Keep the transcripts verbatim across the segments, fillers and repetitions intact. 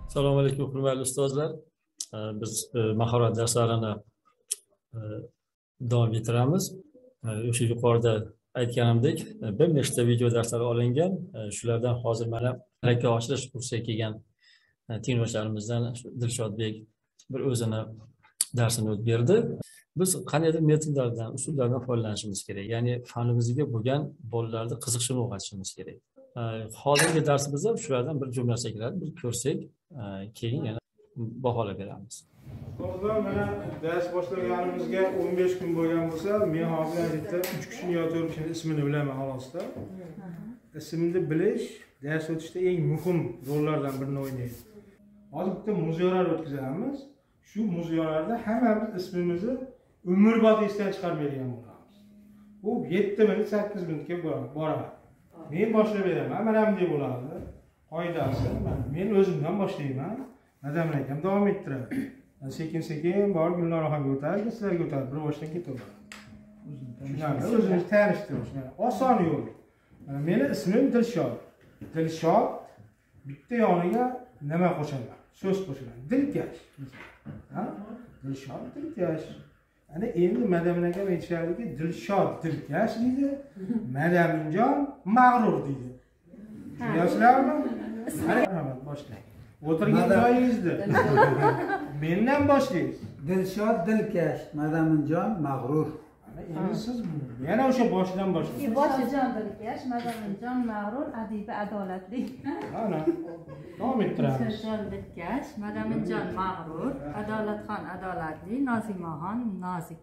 Assalomu alaykum hurmatli ustozlar. Biz mahorat darslarini davom ettiramiz. O'sha yuqorida aytganimdek, bir nechta video darslari olingan. Shulardan hozir mana malaka oshirish kursiga kelgan tinglovchilarimizdan Dilshodbek bir o'zini darsini o'tib berdi. Biz qandaydir metodlardan, usullardan foydalanishimiz kerak. Ya'ni fanimizga bo'lgan bolalarni qiziqishini uyg'otishimiz kerak. Hozirgi darsimizda shulardan bir jumlasi keladi, bir ko'rsak, keyin yana baholab beramiz. Hozir mana dars boshlaganimizga o'n besh kun bo'lgan bo'lsa, men hozir bitta uch kishini yo to'rt kishini ismini bilaman xolosda. Ismni bilish dars o'tishda eng muhim rollardan birini o'ynaydi. Hozir bitta muzyoralar o'tkazamiz. Shu muzyoralarda hammamiz ismimizni umrbod esdan chiqarmaydigan bo'lamiz. Bu yetti minut, sakkiz minutga boradi. Men boshlab beraman, mana bunday bo'ladi. Qoidasi, men o'zimdan boshlayman. Madam akam davom ettiradi. Sekin sekin bor Gulnor ham o'tadi, sizlarga o'tadi, bir boshdan ketaveradi. Shunday o'zingizni tanishtirish, oson yo'l. Meni ismim Dilshod. Dilshod bitta yoniga nima qo'shaman? So'z qo'shaman. Dilkash. Ha? Dilshod Dilkash. Ana endi madam akam aytishadiki, Dilshod Dilkash deydi, Madaminjon mag'rur deydi. Tushunasizlarmi? Marhamat, boshlang. O'tirgan joyingizda. Mendan boshlaysiz. Dilshod Dilkash, Madaminjon mag'rur. Endi siz yana o'sha boshdan boshlaysiz. Dilshod Dilkash, Madaminjon mag'rur, adiba adolatli. Ana. Davom ettiramiz. Dilshod Dilkash, Madaminjon mag'rur, Adolatxon adolatli, Nozimaxon nozik.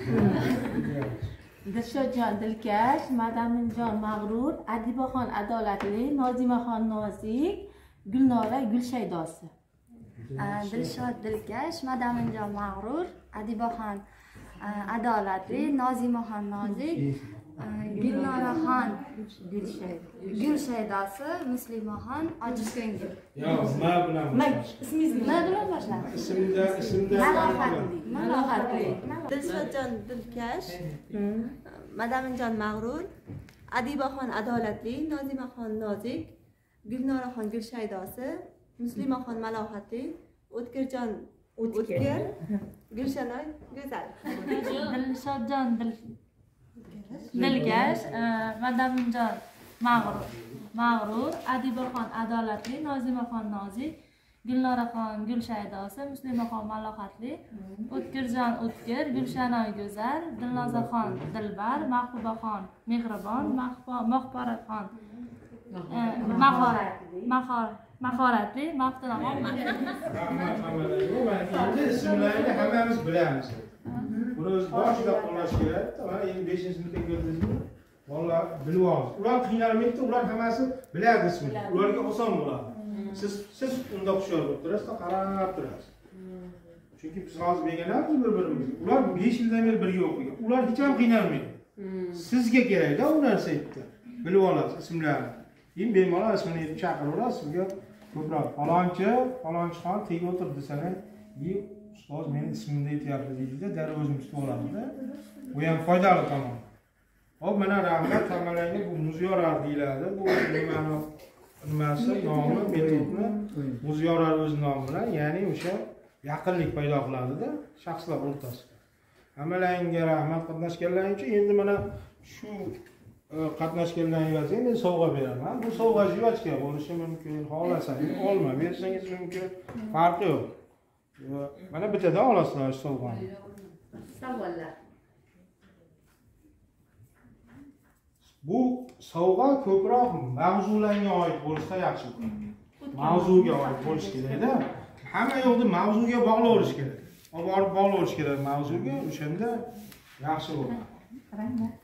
Dilshodjon Dilkash, Madaminjon mag'rur, Adibaxon adolatli, Nozimaxon nozik, Gulnora Gulshaydosi. Dilshod Dilkash, Madaminjon mag'rur, Adibaxon adolatli, Nozimaxon nozik, Gulnoraxon Gulshaydosi, Muslimaxon ochiqko'ngil. Yo, ma bilan. Ismingiz nima bilan boshlanadi? Ismda, ismda Malohatli. Malohatli. Dilshodjon Dilkash, Madaminjon mag'rur, Adibaxon adolatli, Nozimaxon nozik, Gulnoraxon Gulshaydosi, Muslimaxon malohatli, O'tkirjon O'tkir, Gulshanoy go'zal. Dilshodjon Dilkash, Madaminjon mag'rur, mag'rur, Adibaxon adolatli, Nozimaxon nozik, Gulnoraxon Gulshaydosi, Muslimaxon malohatli, O'tkirjon O'tkir, Gulshanoy go'zal, Dilnozaxon dilbar, Mahbubaxon mehribon, Mahboratxon mahorat, mahorat, mahoratli, Maftunaxon endi ismlarni hammamiz bilamiz. Buni o'z boshida qo'llash kerak. Mana endi beshinchi sinfga kirdingizmi? Bolalar bilib oladi. Ular qiynalmaydi, ular hammasi biladi ismini. Ularga oson bo'ladi. Siz siz unda hushyor bo'lib turasiz, qarab turasiz. Chunki biz hozir begonamiz bir-birimizga. Ular besh yildan beri birga o'qigan. Ular hech ham qiynalmaydi. Sizga kerak-da u narsa aytdi. Bilib olasiz ismlarni. Keyin bemalol ismini aytib chaqiraverasiz, sizga ko'proq falonchi, falonchixon tegib o'tirdi desang, "Yi, ustoz meni ismimni aytyapti" deydi-da, darrov o'zim tutib oladi-da. Bu ham foydali tomon. Hop, mana rahmat hammalarga bu muzyorar deyiladi. Bu nimani nimasi nomi, metodni muzyorar o'z nomi bilan, ya'ni o'sha yaqinlik paydo qiladi-da shaxslar o'rtasida. Hammalarga rahmat qatnashganlaring uchun. Endi mana shu qatnashganlaringizga men sovg'a beraman. Bu sovg'a jivachka bo'lishi mumkin, xohlasangiz olma, bersangiz mumkin, farqi yo'q. Mana bittadan olasizlar sovg'ani. savollar. Bu sovg'a ko'proq mavzularga oid bo'lsa yaxshi bo'ladi. Mavzuga oid bo'lishi kerak-da. Hamma yo'qni mavzuga bog'laverish kerak. Olib borib bog'laverish kerak mavzuga, o'shanda yaxshi bo'ladi. Rahmat.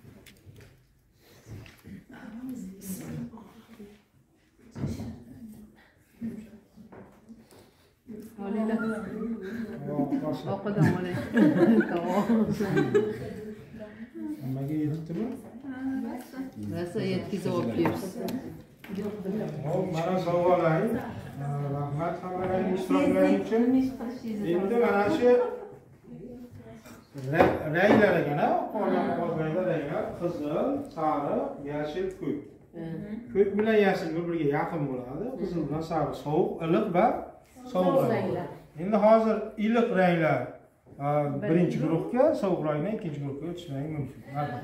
O'qidim o'lay. Nimaga yetdimi? Rasa yetkazib olib kelibsiz. Hop, mana sovg'alaring. Rahmat hammalarning ishtiroklaring uchun. Endi mana shu ranglar ekan, qolgan qolgan ranglar qizil, sariq, yashil, ko'k. Ko'k bilan yashil bir-biriga yaqin bo'ladi. Qizil bilan sariq sovuq, iliq va sovuq ranglar. Endi hozir iliq ranglar birinchi guruhga, sovuq ranglar ikkinchi guruhga o'tishlari mumkin.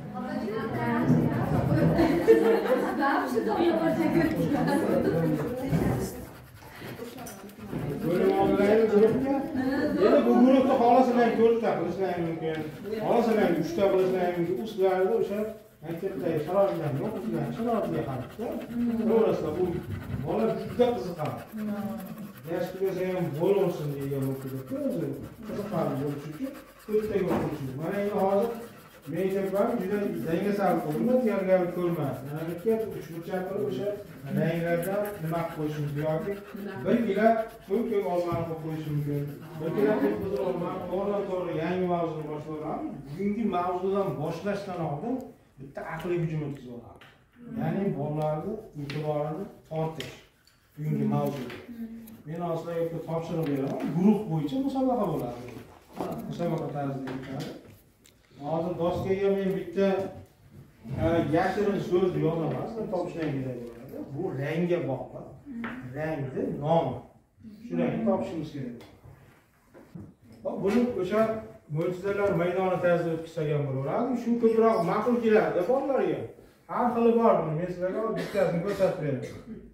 Bo'lim oldilarini guruhga, endi bu guruhda xohlasalar to'rtta qilishlari mumkin. Xohlasalar uchta qilishlari mumkin. Ustlarida o'sha maktabdagi sharoitlar yo'q, ular sharoitga qarab, to'g'risida bu bola juda qiziqadi. Yosh bo'lsa ham bo'lsin degan o'qituvchi o'zi qiziqadi bo'lish uchun to'rttaga o'qituvchi. Mana endi hozir men aytayapman, juda dangasal qo'lda tayyorgarlik ko'rmadi. Mana bu uch burchak qilib o'sha ranglardan nima qilib qo'yishimiz yoki bir kilo ko'k olmani qo'yib qo'yish mumkin. Bir kilo qizil olmani to'g'ridan to'g'ri yangi mavzuni boshlayapman. Bugungi mavzudan boshlashdan oldin bitta aqliy hujum o'tkazib ya'ni bolalarni e'tiborini tortish bugungi mavzuga. Men hozirga topshiriq beraman, guruh bo'yicha musobaqa bo'ladi. Musobaqa tarzida o'tadi. Hozir doskaga men bitta yashirin so'z yozaman, topishdan kerak bo'ladi. Bu rangga bog'liq. Rangni nomi. Shu rangni topishimiz kerak. Hop, buni o'sha mo'jizalar maydoni tarzida o'tkazgan bo'laveradi. Shu ko'proq ma'qul keladi bolalarga. Har xili bor buni. Men sizlarga bittasini ko'rsatib beraman.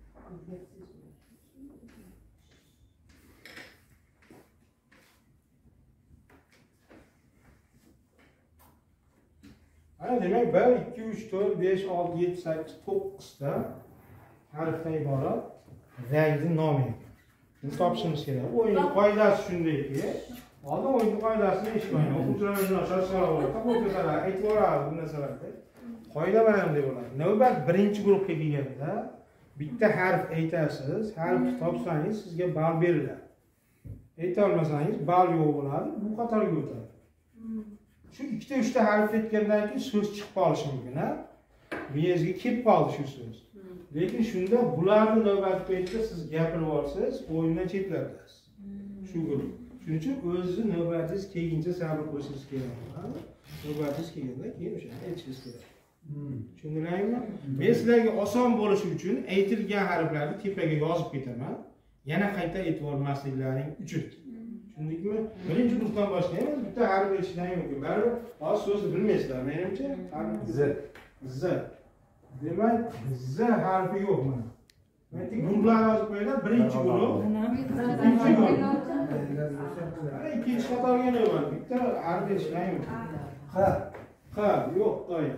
Ana demak bir, ikki, uch, to'rt, besh, olti, yetti, sakkiz, to'qqiz ta harfdan iborat rangni nomi. Buni topishimiz kerak. O'yin qoidasi shundayki, oldin o'yin qoidasini eshitmaydi. O'quvchilar shuni shoshqaloq bo'ladi. Qo'ysalar, aytib boradi bu narsalarni. Qoida mana bunday bo'ladi. Navbat birinchi guruhga kelganda bitta harf aytasiz, harfni topsangiz sizga ball beriladi. Ayta olmasangiz ball yo'q bo'ladi, bu qatorga o'tadi. Shu ikkita uchta harf aytgandan keyin so'z chiqib qolishi mumkin, ha? Miyangizga kelib qoldi shu so'z. Lekin shunda bularni navbatga paytda siz gapirib olsangiz, o'yindan chetlatasiz. Shu guruh. Shuning uchun o'zingiz navbatingiz kelguncha sabr qilishingiz kerak. Navbatingiz kelganda keyin o'shani aytishingiz kerak. Tushundingizmi? Men sizlarga oson bo'lishi uchun aytilgan harflarni tepaga yozib ketaman. Yana qayta e'tibor bermasliklaring uchun. Tushundingmi? Birinchi guruhdan boshlaymiz. Bitta harf aytishdan mumkin. Baribir hozir so'zni bilmaysizlar, menimcha. Z. Z. Demak, Z harfi yo'q mana. Ayting, guruhlar yozib qo'yinglar. Birinchi guruh. Ikkinchi guruh. Ana ikkinchi qatorga navbat. Bitta harf aytishdan mumkin. Q. Q yo'q, qo'ying.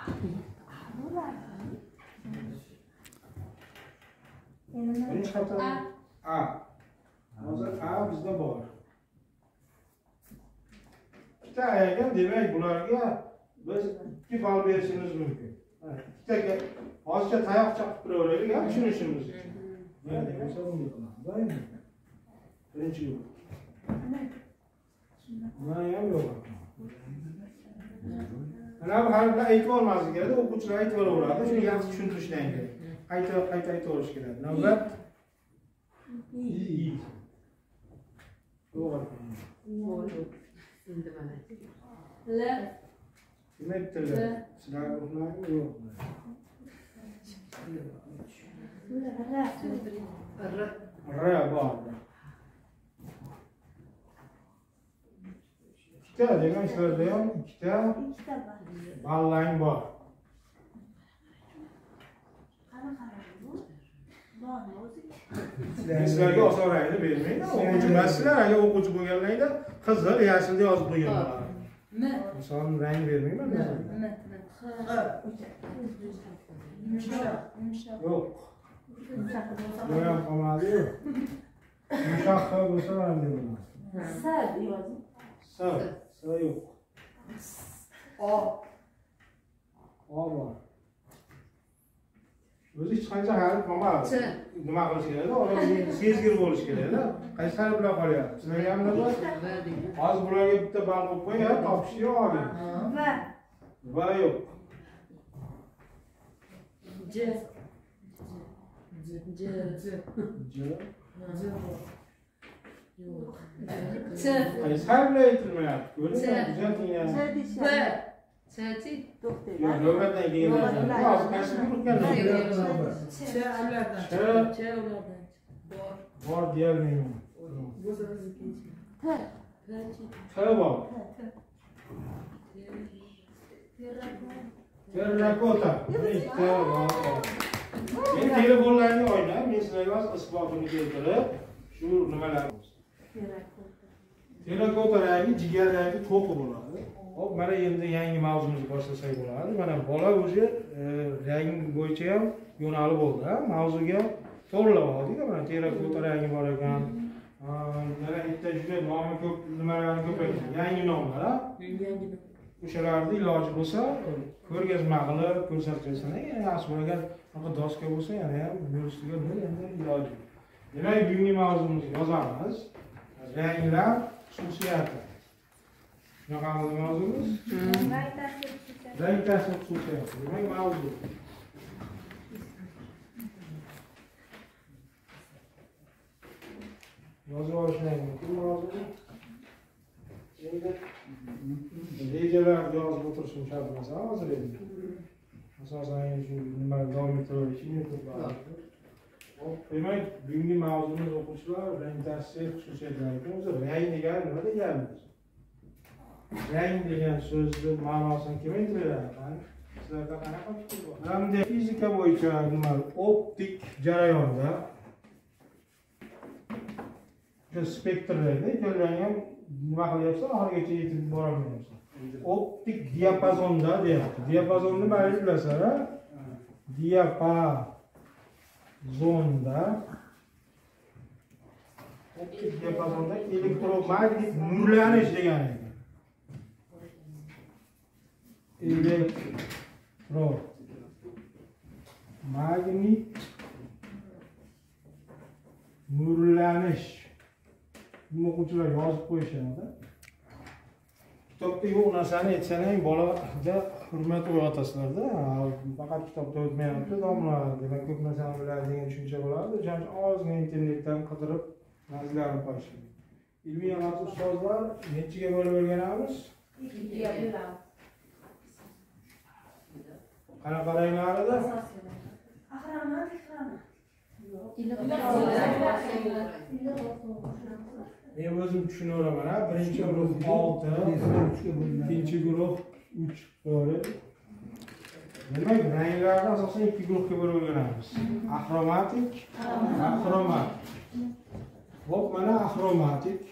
Birinchi qator A. Hozir A bizda bor. Bitta ayaga demak bularga biz ikki ball berishimiz mumkin. Ikkitaga hozircha tayoq chaqib turaveraylik, ham tushunishimiz uchun. Mana demak bunday qilamiz. Birinchi yo'q. Mana ham yo'q. Mana bu harflar aytib olmaslik kerak, o'quvchilar aytib olaveradi. Shuni yaxshi tushuntirishdan kerak. Qayta qayta aytaverish kerak. Navbat I. To'g'ri. Endi mana. L. Demak, tili. Sizlar guruhlarmi yo'q? R bor. Ikkita degan so'zda ham ikkita ballang bor. Sizlarga oson rangni bermaydi. O'quvchi emaslar, agar o'quvchi bo'lganlarida qizil, yashilni yozib qo'ygan bo'ladi. M. Oson rang bermayman. M. Yo'q. Bu ham qolmadi-yu. Yumshoq bo'lsa ham deyman. S yozing. S. S yo'q. O. O bor. O'zi hech qancha harf qolmadi. Nima qilish kerak? Odam sezgir bo'lish kerak-da. Qaysi harflar qolyapti? Sizlarga ham nima? Hozir bularga bitta ball qo'yib qo'ying, topishni oling. Va. Va yo'q. J. J. J. J. Ch. Qaysi harflar aytilmayapti? Ko'rdingmi? Kuzating. B. Chati. Yo'q, navbatdan keyin. Hozir qaysi guruhga? Ch ulardan. Ch. Bor. Bor deyolmayman. T bor. Terrakota. T bor. Men telefonlarni o'ynab, men sizlarga isbotini keltirib, shu nimalar. Terrakota rangi, jigar rangi to'qi bo'ladi. Hop, mana endi yangi mavzumizni boshlasak bo'ladi. Mana bola o'zi rang bo'yicha ham yo'nalib bo'ldi. Mavzuga to'g'rilab oldik. Mana terrakota rangi bor ekan. Yana bitta juda nomi ko'p, nimalarni ko'p ekan. Yangi nomlar, ha? Yangi. O'shalarni iloji bo'lsa, ko'rgazma qilib ko'rsatishsin. Yaxshi bo'lgan, agar doska bo'lsa, yana ham yurishga endi iloji. Demak, bugungi mavzumuzni yozamiz. Ranglar xususiyati. Shunaqa mavzumuz? Rang ta'sir xususiyati. Demak, mavzu. Yozib olishlar mumkin mavzuni. Endi rejalarni yozib o'tirishim shart emas hozir endi. Asosan shu nimani davom ettirishim kerak. Hop, demak, bugungi mavzumiz o'quvchilar rang ta'sir xususiyatlari. O'zi rang degani nima deganimiz? Rang degan so'zni ma'nosini kim aytadi? Sizlarda qanaqa fikr bor? Hamda fizika bo'yicha nima optik jarayonda shu spektrlarda ikkalani ham nima qilyapsa, oxirigacha yetib borolmayapsan. Optik diapazonda deyapti. Diapazonni ma'lum bilasizlar, diapazonda optik diapazonda elektromagnet nurlanish degani ekan. Elektromagnet nurlanish. Bu o'quvchilar yozib qo'yishadi. Kitobda yo'q narsani aytsang, bolada hurmat uyg'otasizlarda. Faqat kitobda o'tmayapti, domla. Demak, ko'p narsani biladi degan tushuncha bo'ladi. O'shaning uchun ozgina internetdan qidirib nazarlarni qo'yish. Ilmiy aloqa ustozlar nechiga bo'lib o'rganamiz? ikkiga bo'lamiz. Qanaqa ranglarida? Ahramat, Men o'zim tushunaveraman, ha. Birinchi guruh olti, ikkinchi guruh uch bo'lib. Demak, ranglarni asosan ikki guruhga bo'lib o'rganamiz. Axromatik, axromat. Hop, mana axromatik.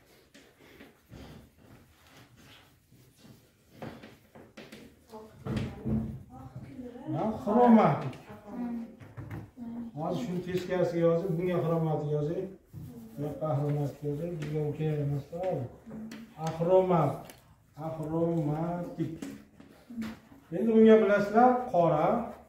Axromatik. Hozir shuni teskarisiga yozib, bunga axromatik yozing. Yo'q, axromatik yozing, bizga u kerak emas. Axromat, axromatik. Endi bunga bilasizlar, qora,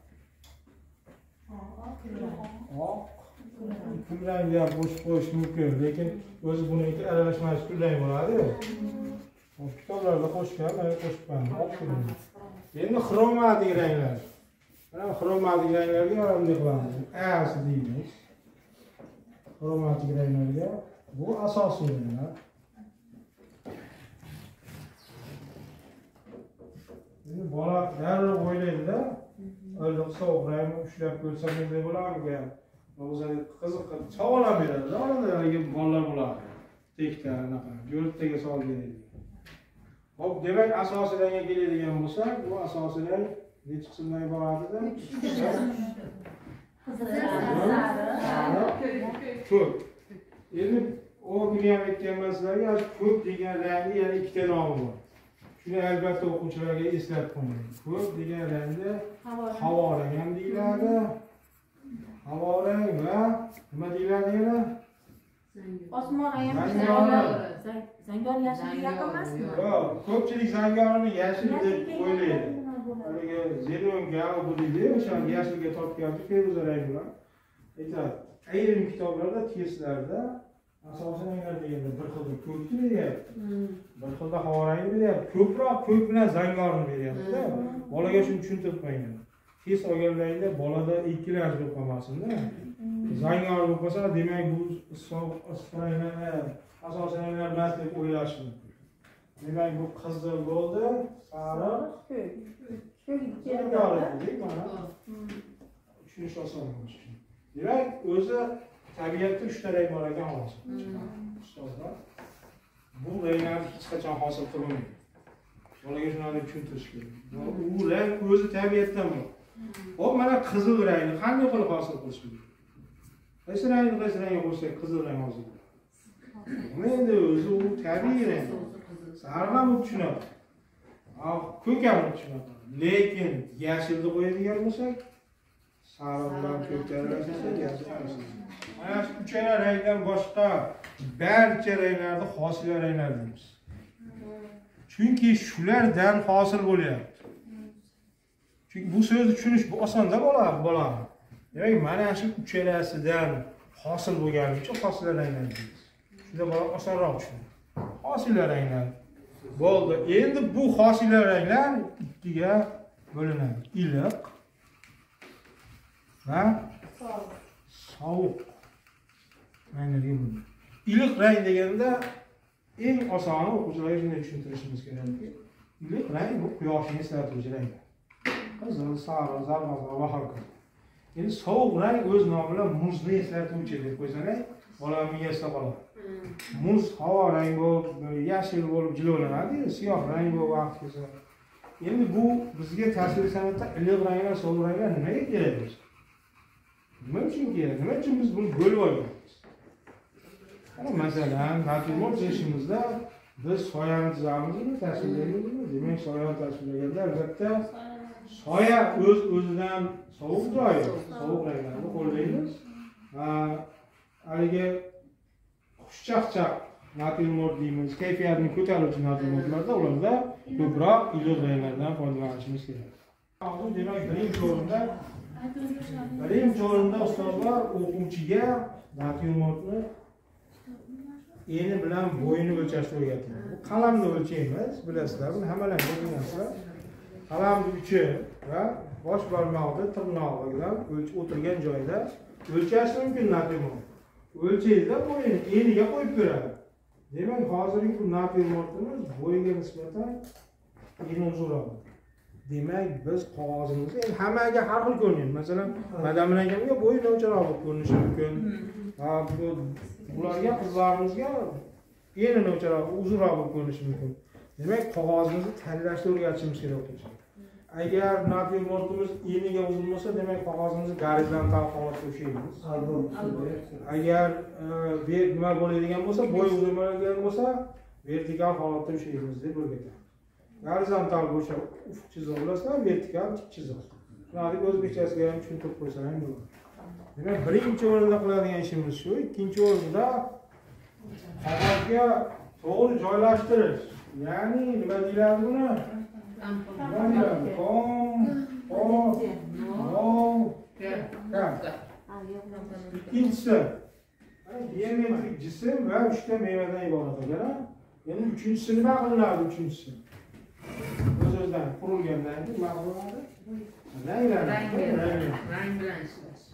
oq, kulrangga qo'shib qo'yish mumkin, lekin o'zi buniki aralashmasi kulrang bo'ladi. Kitoblarda qo'shgan, men qo'shibman, oq kulrang. Endi xromatik ranglar. Mana xromatik ranglarga alamli qilamiz. A'si deymiz. Xromatik ranglarga bu asosiy ranglar. Endi bola darrov o'ylaydi-da, o'ylab sovuq rangni ushlab ko'rsam bunday bo'larmikan? O'zlari qiziq qilib savol beradi-da, oradagi bolalar bo'ladi. Tekda anaqa, jo'rttaga solib beradi. Hop, demak asosiy rangga keladigan bo'lsak, bu asosiy rang necha qismdan iboratida? Ko'k. Endi o'g'limga ham aytganman sizlarga, ko'k degan rangni yana ikkita nomi bor. Shuni albatta o'quvchilarga eslatib qo'ying. Ko'k degan rangda havo rang ham deyiladi. Havo rang va nima deyiladi yana? Osmon rang ham zangor yashilga yaqin emasmi? Yo'q, ko'pchilik zangorni yashil deb o'ylaydi. Haligi zelonga bu deydi, o'sha yashilga tortgancha feruza rang bilan aytadi. Ayrim kitoblarda, testlarda asosan ranglar deganda bir xilda ko'kni beryapti. Bir xilda havo rangi beryapti. Ko'proq ko'k bilan zangorni beryapti-da. Bolaga shuni tushuntirib qo'ying. Test olganlarida bolada ikkilanib bo'lib qolmasin-da. Zangor bo'lib qolsa, demak bu isfraylar, asosan ranglar emas deb o'ylash mumkin. Demak bu qizil bo'ldi, sariq, ko'k. Tushunish oson bo'lishi. Demak, o'zi tabiatda uchta rang bor ekan xolos. Ustozlar. Bu ranglarni hech qachon hosil qilmaydi. Bolaga shuni tushuntirish kerak. U rang o'zi tabiatdan bor. Hop, mana qizil rangni qanday qilib hosil qilish mumkin? Qaysi rangni qaysi rangga qo'shsak qizil rang hosil bo'ladi. Endi o'zi u tabiiy rang. Sariq ham tushunadi. Ko'k ham tushunadi. Lekin yashilni qo'yadigan bo'lsak, sariq bilan ko'k aralashtirsak, yashil aralashtirsak. Mana shu uchala rangdan boshqa barcha ranglarni hosil ranglar deymiz. Chunki shulardan hosil bo'lyapti. Chunki bu so'zni tushunish bu osonda bo'ladi, bo'ladi. Demak, mana shu uchalasidan hosil bo'lgani uchun hosil ranglar deymiz. Shunda bola osonroq tushunadi. Hosil ranglar bo'ldi. Endi bu hosil ranglar ikkiga bo'linadi. Iliq va sovuq ranglarga bo'linadi. Iliq rang deganda eng osoni o'quvchilarga shunday tushuntirishimiz kerakki, iliq rang bu quyoshni eslatuvchi rang. Qizil, sariq, zarg'azor va hokazo. Endi sovuq rang o'z nomi bilan muzni eslatuvchi deb qo'ysak, bola miyasida qoladi. Muz havo rang bo'lib, yashil bo'lib jilolanadi, siyoh rang bo'lib vaqt kelsa. Endi bu bizga tasvir san'atda iliq ranglar, sovuq ranglar nimaga kerak bo'lsa? Nima uchun kerak? Nima uchun biz buni bo'lib olganmiz? Masalan, natijamot ishimizda biz soyani chizamizmi, tasvirlaymizmi? Demak, soyani tasvirlaganda albatta soya o'z o'zidan sovuq joyi, sovuq ranglarni qo'llaymiz. Va haligi xushchaqchaq natijamot deymiz, kayfiyatni ko'taruvchi natijamotlarda ularda ko'proq iliq ranglardan foydalanishimiz kerak. Demak, birinchi o'rinda birinchi o'rinda ustozlar o'quvchiga natijamotni eni bilan bo'yini o'lchashni o'rgatadi. Qalamni o'lchaymiz, bilasizlar, buni hammalarga o'rganasizlar. Qalamni uchi va bosh barmog'i tirnog'i bilan o'tirgan joyda o'lchash mumkin natijamot. O'lchaydida bo'yini eniga qo'yib ko'radi. Demak, hozirgi bu natijamotimiz bo'yiga nisbatan eni uzunroq. Demak, biz qog'ozimizni endi hammaga har xil ko'rinadi. Masalan, Madamin akamga bo'yi nocharoq ko'rinishi mumkin. Ha, bu bularga qizlarimizga eni nocharoq, uzunroq bo'lib ko'rinishi mumkin. Demak, qog'ozimizni tanlashni o'rgatishimiz kerak o'quvchilar. Agar natijamotimiz eniga uzun bo'lsa, demak qog'ozimizni gorizontal holatga ushlaymiz. Agar nima bo'ladigan bo'lsa, bo'y uzun bo'ladigan bo'lsa, vertikal holatda ushlaymiz deb o'rgatamiz. Gorizontal bo'lsa ufq chiziq bilasizlar, vertikal tik chiziq. Shuni o'zbekchasiga ham tushuntirib qo'ysam ham bo'ladi. Demak, birinchi o'rinda qiladigan ishimiz shu, ikkinchi o'rinda qog'ozga to'g'ri joylashtirish. Ya'ni nima deyiladi buni? Nima deyiladi? Qom, qom, qom, kam. Ikkinchisi, geometrik jism va uchta mevadan iborat ekan. Endi uchinchisi nima qilinadi? Uchinchisi o'z-o'zidan qurilgandan keyin nima qilinadi? Ranglar, rang bilan ishlash.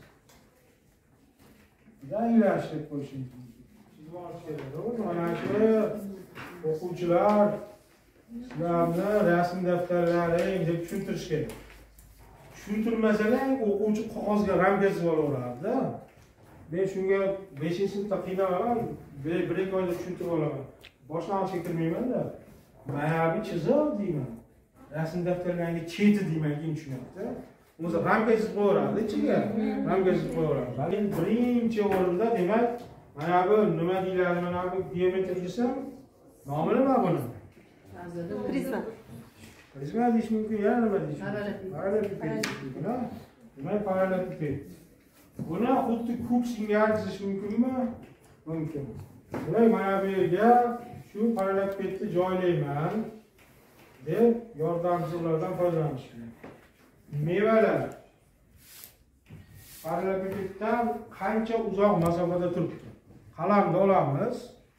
Ranglash deb qo'yishimiz mumkin. Chizib olish kerak. Mana shu o'quvchilar sizlarni rasm daftarlaring deb tushuntirish kerak. Tushuntirmasalar, o'quvchi qog'ozga ramka chizib olaveradi. Men shunga beshinchi sinfda qiynalaman, bir-ikki oyda tushuntirib olaman. Boshlang'ich kirmayman-da. Mana bu chiziq deyman. Rasm daftarlariga cheti deyman, keyin tushunadi. O'zi ramka chizib qo'yaradi, ichiga ramka chizib qo'yaradi. Men birinchi o'rinda demak, mana bu nima deyiladi, mana bu geometrik jism nomi nima buni? Prizma. Prizma deyish mumkin, yana nima deyish mumkin? Paralleliped. Demak, paralleliped. Buni xuddi kub singari chizish mumkinmi? Mumkin. Demak, mana bu yerga shu parallelipedni joylayman deb yordamchilardan foydalanish kerak. Mevalar parallelipeddan qancha uzoq masofada turibdi? Qalamni olamiz.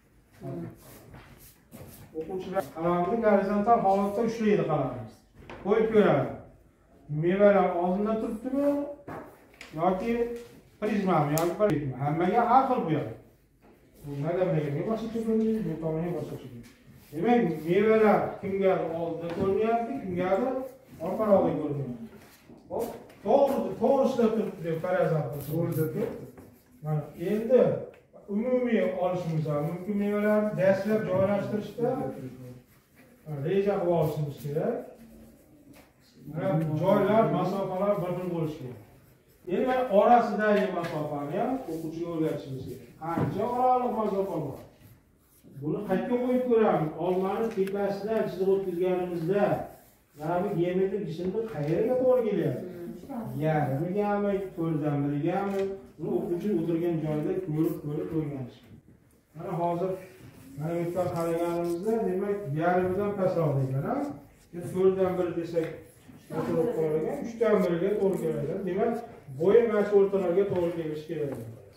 O'quvchilar qalamni gorizontal holatda ushlaydi qalamni. Qo'yib ko'radi. Mevalar oldinda turibdimi yoki prizmami yoki prizma? Hammaga har xil bu yoq. Bu nadalarga boshqacha ko'rinadi, bu tomonga boshqacha ko'rinadi. Demak, mevalar kimga oldida ko'rinyapti, kimgadir orqarog'ida ko'rinyapti. Hop, to'g'ri, to'g'risida turibdi deb faraz qilib, to'g'risida turibdi. Mana endi umumiy olishimiz mumkin mevalarni dastlab joylashtirishda reja qilib olishimiz kerak. Mana joylar, masofalar bir-bir bo'lishi kerak. Endi mana orasidagi masofani ham o'quvchiga o'rgatishimiz kerak. Qancha oraliq masofa bor? Buni qayerga qo'yib ko'ramiz? Olmani tepasidan chiziq o'tkazganimizda mana bu geometrik jismni qayerga to'g'ri kelyapti? Yarmigami, to'rtdan birigami? Buni o'quvchi o'tirgan joyda ko'rib ko'rib o'rganish. Mana hozir mana bu yerdan qaraganimizda, demak, yarmidan pastroq ekan, ha? to'rtdan bir desak, o'tirib qo'yilgan, uchdan biriga to'g'ri keladi. Demak, bo'yi mana shu o'rtalarga to'g'ri kelishi kerak.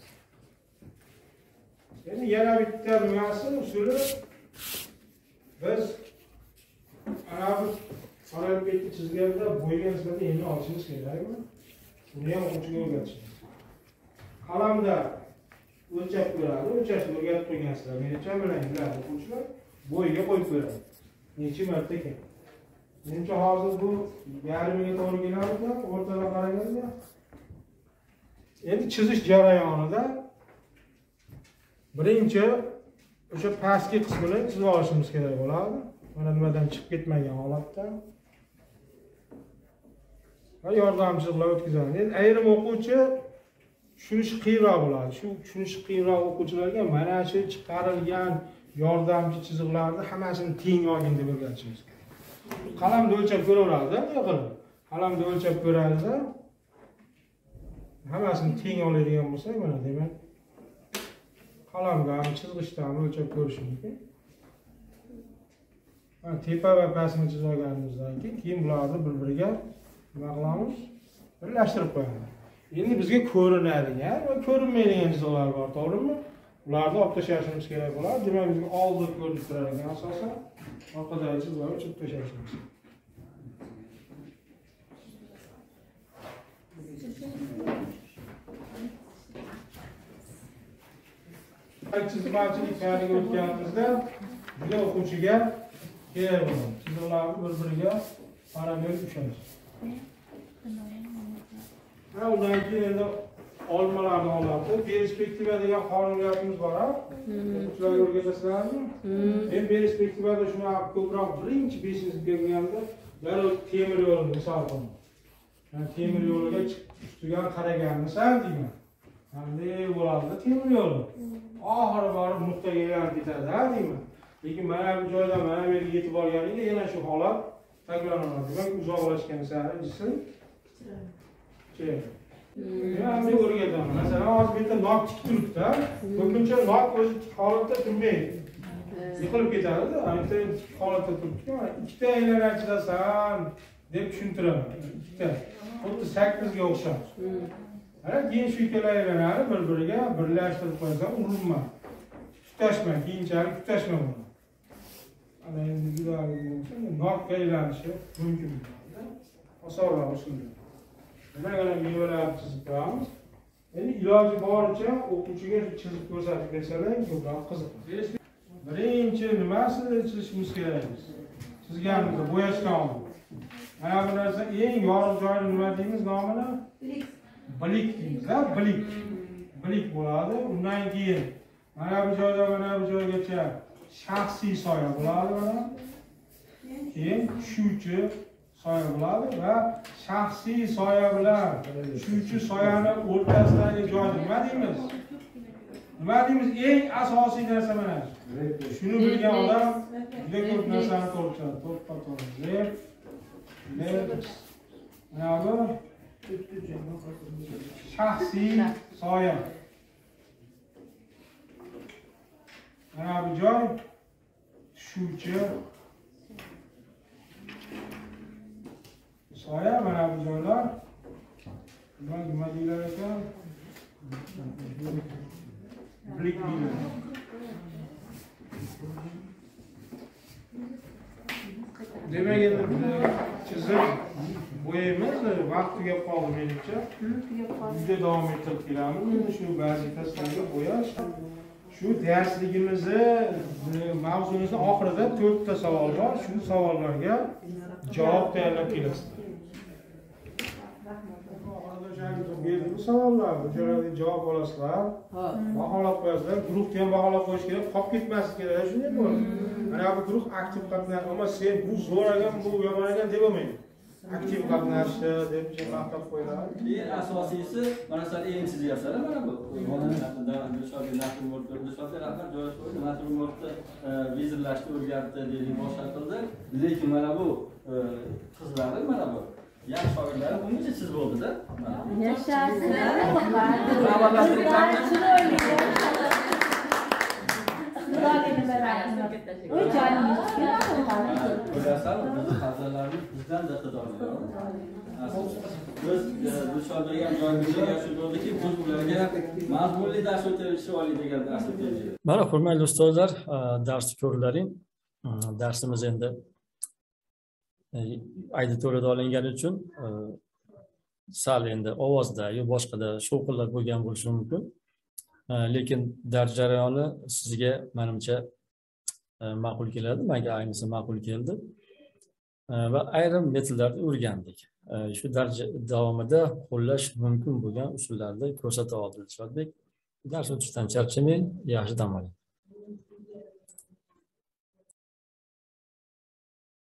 Endi yana bitta nimasi usuli biz ana bu parallel chizganda bo'yga nisbatan endi olishimiz kerakmi? Buni ham o'quvchiga o'rgatishimiz. Qalamda o'lchab ko'radi, o'lchashni o'rgatib qo'ygansizlar. Menimcha bilinglar, o'quvchilar bo'yiga qo'yib ko'radi. Necha marta ekan? Menimcha hozir bu yarmiga to'g'ri keladi, o'rtaga qaraganda. Endi chizish jarayonida birinchi o'sha pastki qismini chizib olishimiz kerak bo'ladi. Mana nimadan chiqib ketmagan holatda. Va yordamchilar o'tkazadi. Endi ayrim o'quvchi tushunishi qiyinroq bo'ladi. Shu tushunishi qiyinroq o'quvchilarga mana shu chiqarilgan yordamchi chiziqlarni hammasini teng olgin deb o'rgatishimiz kerak. Qalamda o'lchab ko'raveradi, qilib. Qalamda o'lchab ko'radi. Hammasini teng oladigan bo'lsa, mana demak qalamga ham chizgichdan ham o'lchab ko'rish mumkin. Mana tepa va pastni chizib olganimizdan keyin keyin bularni bir-biriga nima qilamiz? Birlashtirib qo'yamiz. Endi bizga ko'rinadigan va ko'rinmaydigan chiziqlar bor, to'g'rimi? Ularni olib tashlashimiz kerak bo'ladi. Demak, bizga oldin ko'rinib turadigan asosan orqadagi chiziqlarni o'chirib tashlashimiz kerak. Chizmachilik faniga o'tganimizda juda o'quvchiga kerak bo'ladi. Chiziqlarni bir-biriga parallel ushlash. Ha, undan keyin endi olmalarni oladi. Perspektiva degan qonuniyatimiz bor, ha? O'quvchilarga o'rgatasizlarmi? Men perspektivada shuni ko'proq birinchi beshinchi berganda darrov temir yo'lni misol qilaman. Yani temir yo'liga ustidan qaraganmisan deyman. Qanday bo'ladi temir yo'li? Oxiri borib nuqtaga aylanib ketadi, ha deyman. Lekin mana bu joydan mana bu yerga yetib olganingda yana shu holat takrorlanadi. Demak, uzoqlashgan sari jism Yani bir o'rgataman. Masalan, hozir bu yerda nok tik turibdi. Ko'pincha nok o'zi tik holatda turmaydi. Yiqilib ketadi-da. Aytsa tik holatda turibdi. Ikkita aylanarchidasan deb tushuntiraman. Ikkita. Xuddi sakkizga o'xshab. Ana keyin shu ikkala aylanani bir-biriga birlashtirib qo'ysam, urinma. Tutashma, keyinchalik tutashma buni. Ana endi juda nokka aylanishi mumkin. Osonroq usul. Demak, ana mevalarni chizib qo'yamiz. Endi iloji boricha o'quvchiga chizib ko'rsatib bersalar ko'proq qiziqadi. Birinchi nimasini chizishimiz kerak? Chizganimizda bo'yashdan oldin. Mana bu narsa eng yorug' joyni nima deymiz nomini? Bilik. Bilik deymiz, ha? Bilik. Bilik bo'ladi. Undan keyin mana bu joydan mana bu joygacha shaxsiy soya bo'ladi mana. Keyin tushuvchi soya bo'ladi va shaxsiy soya bilan tushuvchi soyani o'rtasidagi joyni nima deymiz? Nima deymiz? Eng asosiy narsa mana shu. Shuni bilgan odam juda ko'p narsani to'g'ri to'g'ri. Left, mana bu shaxsiy soya. Mana bu joy tushuvchi soya, mana bu joylar nima nima deylar ekan? Bilik deylar. Demak, endi chizib bo'yaymiz, vaqt tugab qoldi menimcha. Uyda davom ettirib kelamiz. Endi shu vazifasiga bo'yash. Shu darsligimizni mavzumizning oxirida to'rtta savol bor. Shu savollarga javob tayyorlab kelasizlar. berdiku savollar, o'shalarga javob olasizlar, Ha. baholab qo'yasizlar. Guruhni ham baholab qo'yish kerak, qolib ketmaslik kerak, shunday bo'ladi. Mana bu guruh aktiv qatnashadi, ammo sen bu zo'r ekan, bu yomon ekan deb bo'lmaydi. Aktiv qatnashdi deb maqtab qo'yiladi. Eng asosiysi mana shular eng chizyapsizlar mana bu. Vizirlashni o'rgatdi deylik, boshqa qildi. Lekin mana bu qizlari mana bu yosh shogirdlar bungacha chiz bo'ldi-da. Yashasizlar. Xudoga nima rahmat. Voy joningiz chiqadi. Ko'rasan, biz farzandlarimiz bizdan da xidoyor. Biz Dilshodga ham joyimizga shu bo'ldiki, biz ularga mazmunli dars o'tirishi oliy degan dars o'taylik. Mana hurmatli ustozlar, darsni ko'rlaring. Darsimiz endi auditoriyada olingani uchun sal endi ovozda yo boshqada shovqinlar bo'lgan bo'lishi mumkin. Lekin dars jarayoni sizga menimcha ma'qul keladi, menga ayniqsa ma'qul keldi. Va ayrim metodlarni o'rgandik. Shu dars davomida qo'llash mumkin bo'lgan usullarni ko'rsata oldi Dilshodbek. Dars o'tishdan charchamang, yaxshi dam oling.